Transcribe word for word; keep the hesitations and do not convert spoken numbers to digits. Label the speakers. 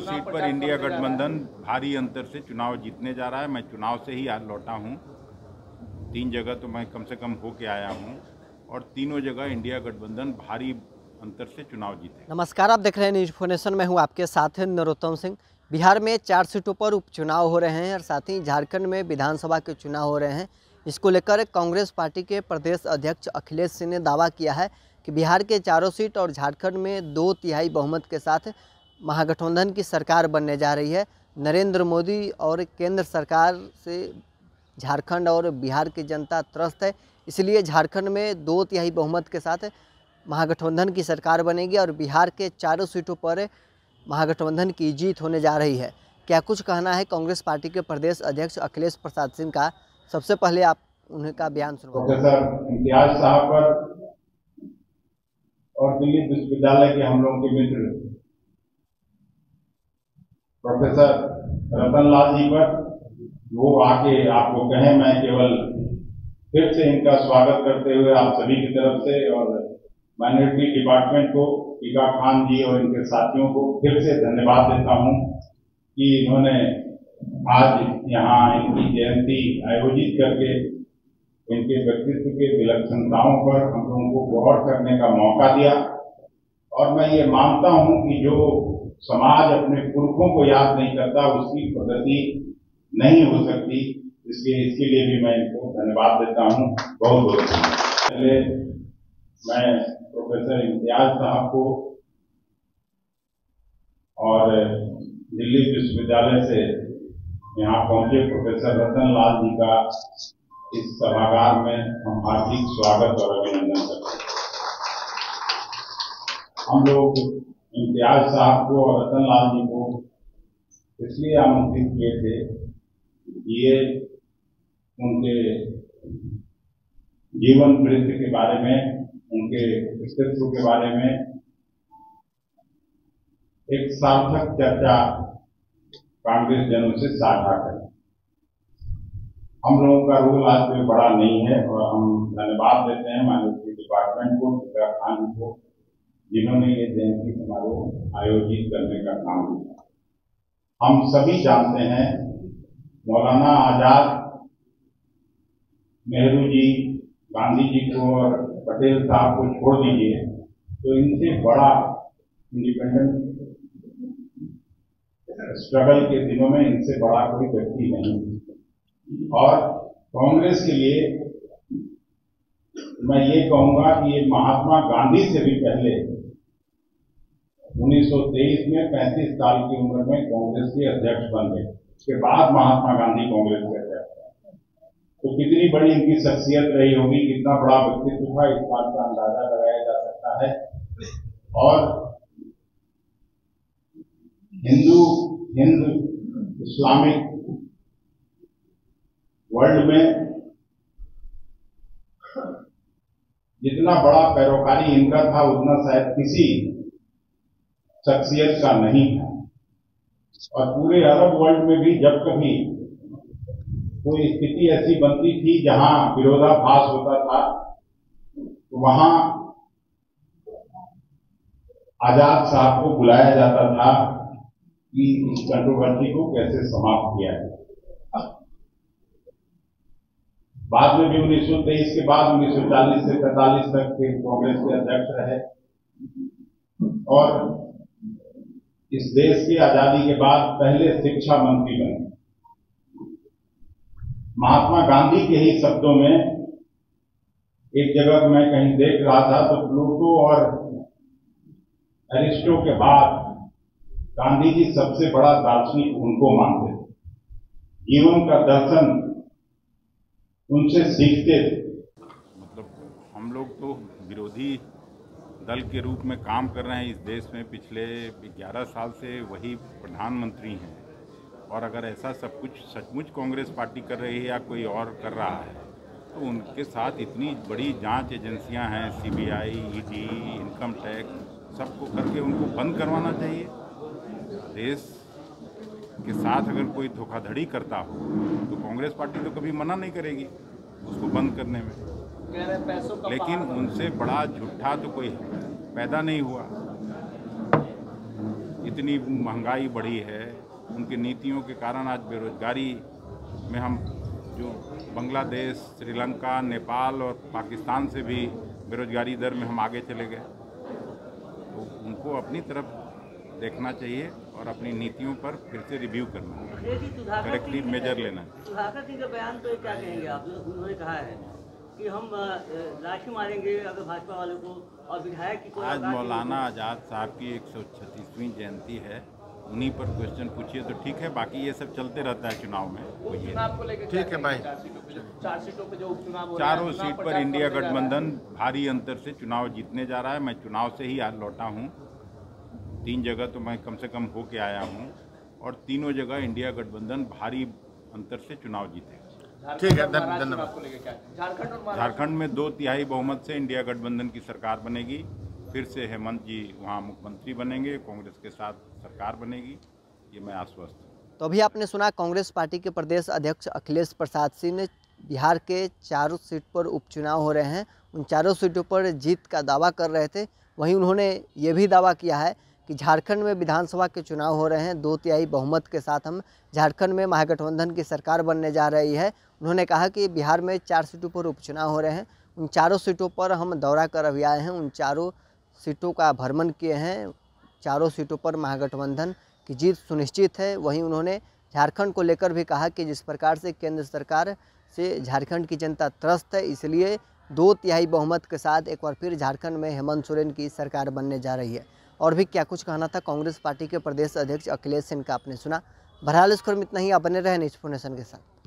Speaker 1: Seat पर India गठबंधन भारी अंतर से चुनाव जीतने जा रहा है। मैं चुनाव से ही आज लौटा हूं। तीन जगह तो मैं कम से कम होके आया हूं और तीनों जगह इंडिया गठबंधन भारी अंतर से चुनाव जीते।
Speaker 2: नमस्कार, आप देख रहे हैं न्यूज इन्फॉर्मेशन। मैं हूं आपके साथ नरोत्तम सिंह। बिहार में चार सीटों पर उपचुनाव हो रहे हैं और साथ ही झारखंड में विधानसभा के चुनाव हो रहे हैं। इसको लेकर कांग्रेस पार्टी के प्रदेश अध्यक्ष अखिलेश सिंह ने दावा किया है कि बिहार के चारों सीट और झारखंड में दो तिहाई बहुमत के साथ महागठबंधन की सरकार बनने जा रही है। नरेंद्र मोदी और केंद्र सरकार से झारखंड और बिहार की जनता त्रस्त है, इसलिए झारखंड में दो तिहाई बहुमत के साथ महागठबंधन की सरकार बनेगी और बिहार के चारों सीटों पर महागठबंधन की जीत होने जा रही है। क्या कुछ कहना है कांग्रेस पार्टी के प्रदेश अध्यक्ष अखिलेश प्रसाद सिंह का? सबसे पहले आप उन्हें का बयान सुनो।
Speaker 3: प्रोफेसर इम्तियाज साहब पर और दिल्ली विश्वविद्यालय के हम लोगों के मित्र प्रोफेसर रतनलाल जी पर वो आके आपको कहें, मैं केवल फिर से इनका स्वागत करते हुए आप सभी की तरफ से और माइनॉरिटी डिपार्टमेंट को, टीका खान जी और इनके साथियों को फिर से धन्यवाद देता हूं कि इन्होंने आज यहाँ इनकी जयंती आयोजित करके इनके व्यक्तित्व के विलक्षणताओं पर हम लोगों को गौर करने का मौका दिया। और मैं ये मानता हूं कि जो समाज अपने पुरखों को याद नहीं करता उसकी प्रगति नहीं हो सकती, इसलिए इसके लिए भी मैं इनको धन्यवाद देता हूं। बहुत बहुत पहले मैं प्रोफेसर इम्तियाज साहब को और दिल्ली विश्वविद्यालय से यहाँ पहुंचे प्रोफेसर रतनलाल जी का इस सभागार में हम हार्दिक स्वागत और अभिनंदन करते हैं। हम लोग इम्तियाज साहब को और रतनलाल जी को इसलिए आमंत्रित किए थे, ये उनके जीवन वृत्ति के बारे में, उनके व्यक्तित्व के बारे में एक सार्थक चर्चा कांग्रेस जनों से साझा करें। हम लोगों का रोल आज में बड़ा नहीं है और हम धन्यवाद देते हैं माइनॉरिटी डिपार्टमेंट को, टीका खान को, जिन्होंने ये जयंती समारोह आयोजित करने का काम किया। हम सभी जानते हैं मौलाना आजाद, नेहरू जी, गांधी जी को और पटेल साहब को छोड़ दीजिए तो इनसे बड़ा इंडिपेंडेंट स्ट्रगल के दिनों में इनसे बड़ा कोई व्यक्ति नहीं। और कांग्रेस के लिए मैं ये कहूंगा कि ये महात्मा गांधी से भी पहले उन्नीस सौ तेईस में पैंतीस साल की उम्र में कांग्रेस के अध्यक्ष बन गए। उसके बाद महात्मा गांधी कांग्रेस के अध्यक्ष। तो कितनी बड़ी इनकी शख्सियत रही होगी, कितना बड़ा व्यक्तित्व था, इस बात का अंदाजा लगाया जा सकता है। और हिंदू हिंद इस्लामिक वर्ल्ड में जितना बड़ा पैरोकारी इनका था उतना शायद किसी शख्सियत का नहीं था। और पूरे अरब वर्ल्ड में भी जब कभी कोई स्थिति ऐसी बनती थी जहां विरोधाभास होता था तो वहां आजाद साहब को बुलाया जाता था कि इस कंट्रोवर्सी को कैसे समाप्त किया जाए। बाद में भी उन्नीस सौ तेईस के बाद उन्नीस सौ चालीस से पैंतालीस तक के कांग्रेस के अध्यक्ष रहे और इस देश की आजादी के बाद पहले शिक्षा मंत्री बने। महात्मा गांधी के ही शब्दों में एक जगह मैं कहीं देख रहा था तो प्लूटो और एरिस्टो के बाद गांधी जी सबसे बड़ा दार्शनिक उनको मानते थे, जीवन का दर्शन उनसे सीखते थे।
Speaker 1: मतलब हम लोग तो विरोधी दल के रूप में काम कर रहे हैं इस देश में, पिछले ग्यारह साल से वही प्रधानमंत्री हैं। और अगर ऐसा सब कुछ सचमुच कांग्रेस पार्टी कर रही है या कोई और कर रहा है तो उनके साथ इतनी बड़ी जांच एजेंसियां हैं, सीबीआई, ईडी, इनकम टैक्स, सबको करके उनको बंद करवाना चाहिए। देश के साथ अगर कोई धोखाधड़ी करता हो तो कांग्रेस पार्टी तो कभी मना नहीं करेगी उसको बंद करने में, लेकिन उनसे बड़ा झूठा तो कोई पैदा नहीं हुआ। इतनी महंगाई बढ़ी है, उनकी नीतियों के कारण आज बेरोजगारी में हम जो बांग्लादेश, श्रीलंका, नेपाल और पाकिस्तान से भी बेरोजगारी दर में हम आगे चले गए। तो उनको अपनी तरफ देखना चाहिए और अपनी नीतियों पर फिर से रिव्यू करना, करेक्टिव मेजर लेना।
Speaker 4: सुधाकर सिंह का बयान तो क्या कहेंगे आप? उन्होंने कहा है कि हम लाठी मारेंगे अगर भाजपा वालों को, और विधायक की कोई
Speaker 1: आज मौलाना आज़ाद साहब की एक सौ छत्तीसवीं जयंती है, उन्हीं पर क्वेश्चन पूछिए तो ठीक है, बाकी ये सब चलते रहता है चुनाव में।
Speaker 5: ठीक है भाई।
Speaker 4: चार सीटों पे जो उपचुनाव हो
Speaker 1: चारों सीट पर इंडिया गठबंधन भारी अंतर से चुनाव जीतने जा रहा है। मैं चुनाव से ही आज लौटा हूँ, तीन जगह तो मैं कम से कम होके आया हूँ और तीनों जगह इंडिया गठबंधन भारी अंतर से चुनाव जीतेगा।
Speaker 5: ठीक है, धन्यवाद।
Speaker 4: झारखंड
Speaker 1: झारखंड में दो तिहाई बहुमत से इंडिया गठबंधन की सरकार बनेगी, फिर से हेमंत जी वहाँ मुख्यमंत्री बनेंगे, कांग्रेस के साथ सरकार बनेगी, ये मैं आश्वस्त हूँ।
Speaker 2: तो अभी आपने सुना कांग्रेस पार्टी के प्रदेश अध्यक्ष अखिलेश प्रसाद सिंह ने बिहार के चारों सीट पर उपचुनाव हो रहे हैं, उन चारों सीटों पर जीत का दावा कर रहे थे। वहीं उन्होंने ये भी दावा किया है कि झारखंड में विधानसभा के चुनाव हो रहे हैं, दो तिहाई बहुमत के साथ हम झारखंड में महागठबंधन की सरकार बनने जा रही है। उन्होंने कहा कि बिहार में चार सीटों पर उपचुनाव हो रहे हैं, उन चारों सीटों पर हम दौरा कर अभी आए हैं, उन चारों सीटों का भ्रमण किए हैं, चारों सीटों पर महागठबंधन की जीत सुनिश्चित है। वहीं उन्होंने झारखंड को लेकर भी कहा कि जिस प्रकार से केंद्र सरकार से झारखंड की जनता त्रस्त है, इसलिए दो तिहाई बहुमत के साथ एक बार फिर झारखंड में हेमंत सोरेन की सरकार बनने जा रही है। और भी क्या कुछ कहना था कांग्रेस पार्टी के प्रदेश अध्यक्ष अखिलेश सिंह का आपने सुना। बहरहाल इस खबर में इतना ही। आप बने रहे न्यूज़ फोर नेशन के साथ।